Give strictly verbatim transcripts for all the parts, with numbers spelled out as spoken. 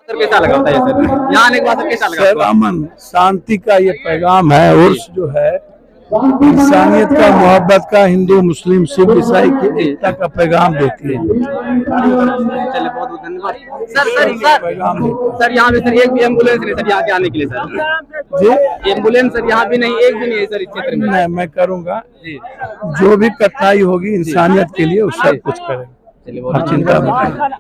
कैसा लगा होता है सर? यहाँ आने के बाद कैसा लगा? सर अमन शांति का ये पैगाम है। उर्स जो है इंसानियत का, मोहब्बत का, हिंदू मुस्लिम सिख ईसाई की एकता का पैगाम देती है। चलिए बहुत बहुत धन्यवाद सर। सर सर सर यहाँ पे सर एक भी एम्बुलेंस नहीं सर यहाँ के आने के लिए सर जी। एम्बुलेंस सर यहाँ भी नहीं, एक भी नहीं है सर इस क्षेत्र में। मैं मैं करूँगा जो भी कठिनाई होगी इंसानियत के लिए उस सब कुछ करेंगे। चलिए बहुत चिंता मत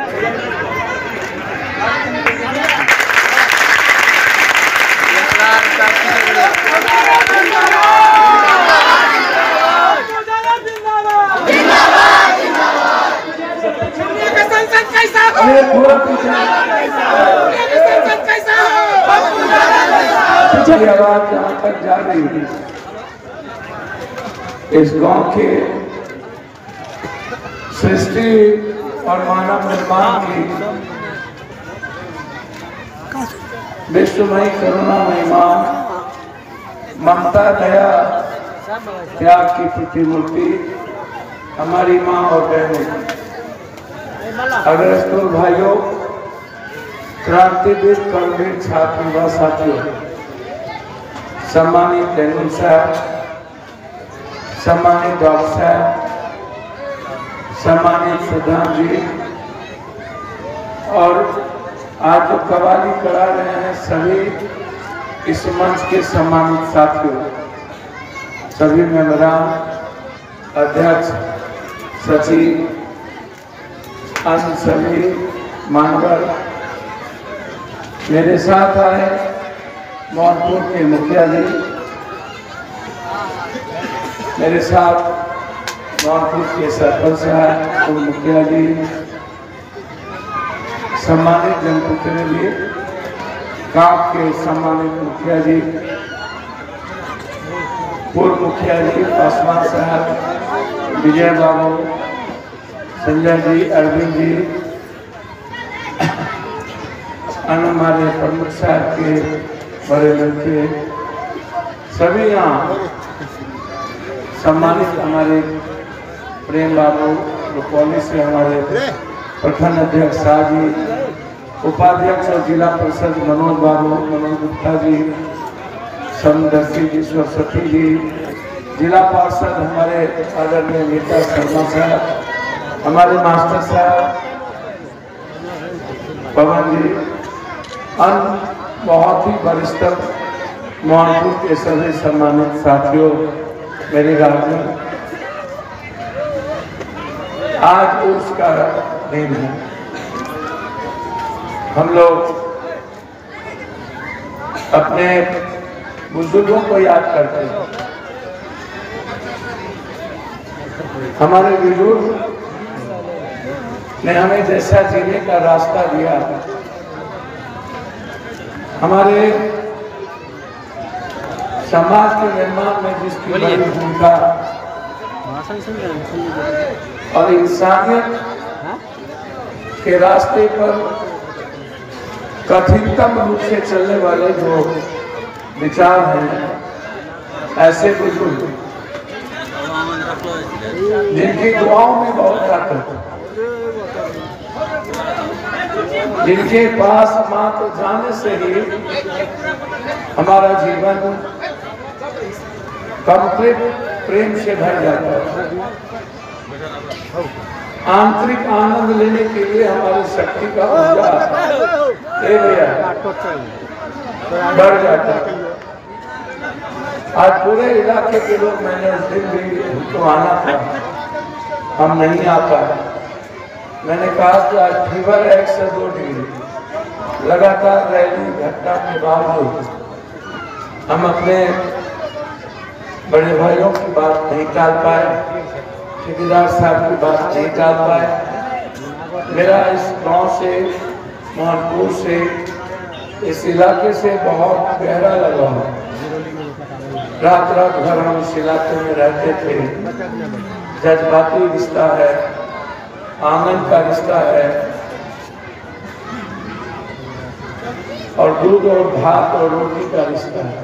आवाज जहाँ तक जा रही है इस गांव के सृष्टि और मानव निर्माण की विश्वमयी करुणामयी मां, ममता दया त्याग की प्रतिमूर्ति हमारी मां और बहनों, अग्रस्तुल भाइयों, क्रांतिवीर कर्मवीर छात्र व साथियों, सम्मानित तैमूर साहब, सम्मानित डॉक्टर साहब, सम्मानित प्रधान जी और आज जो कवाली करा रहे हैं सभी इस मंच के सम्मानित साथियों, सभी मेंबरान, अध्यक्ष, सचिव, अन्य सभी मानवर, मेरे साथ आए मोहनपुर के मुखिया जी, मेरे साथ मोहनपुर के सरपंच साहब, उप मुखिया जी, सम्मानित जनप्रतिनिधि, काप के सम्मानित मुखिया जी, पूर्व मुखिया जी, पासवान साहब, विजय बाबू, संजय जी, अरविंद जी, हमारे प्रमुख साहब के बड़े लड़के, सभी यहाँ सम्मानित हमारे प्रेम बाबू रुपौली से हमारे प्रखंड अध्यक्ष शाह जी, उपाध्यक्ष और जिला परिषद मनोज बाबू, मनोज गुप्ता जी, समदर्शी जी, सरस्वती जी, जिला पार्षद हमारे आदरणीय नेता शर्मा साहब, हमारे मास्टर साहब पवन जी, अन्य बहुत ही वरिष्ठ मोहनपुर के सभी सम्मानित साथियों, मेरे गार्जियन, आज उसका दिन है। हम लोग अपने बुजुर्गों को याद करते हैं। हमारे बुजुर्ग ने हमें जैसा जीने का रास्ता दिया, हमारे समाज के निर्माण में जिसकी बड़ी भूमिका और इंसानियत के रास्ते पर कठिनतम रूप से चलने वाले जो विचार हैं, ऐसे बुजुर्ग जिनकी दुआओं में बहुत ताकत, जिनके पास मात्र जाने से ही हमारा जीवन कंप्लीट प्रेम से भर जाता है, आंतरिक आनंद लेने के लिए हमारी शक्ति का ऊर्जा बढ़ जाता है। आज पूरे इलाके के लोग, मैंने उस दिन भी उनको आना था, हम नहीं आ पाए। मैंने कहा कि आज फीवर एक से दो डिग्री लगातार रैली घटना के बावजूद हम अपने बड़े भाइयों की बात नहीं टाल पाए, ठेकेदार साहब की बात नहीं टाल पाए। मेरा इस गांव से, मोहनपुर से, इस इलाके से बहुत गहरा लगाव है। रात रात भर हम इस इलाके में रहते थे, जज्बाती रिश्ता है, आंगन का रिश्ता है, और दूध और भात और रोटी का रिश्ता है।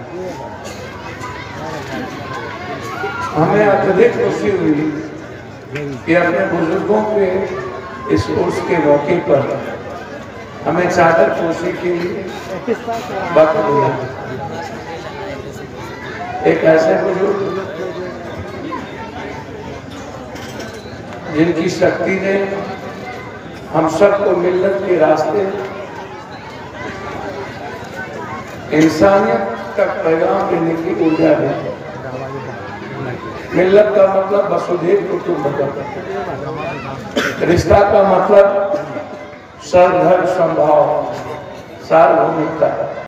हमें अत्यधिक खुशी हुई कि अपने बुजुर्गों के इस उर्स के मौके पर हमें चादर पोशी के लिए वक्त दिया। एक ऐसे बुजुर्ग जिनकी शक्ति ने हम सबको मिल्लत के रास्ते, इंसानियत तक पैगाम देने की ऊर्जा दी। मिल्लत का मतलब वसुधैव कुटुंबकम, रिश्ता का मतलब सर्वधर्म समभाव, सार्वभौमिकता।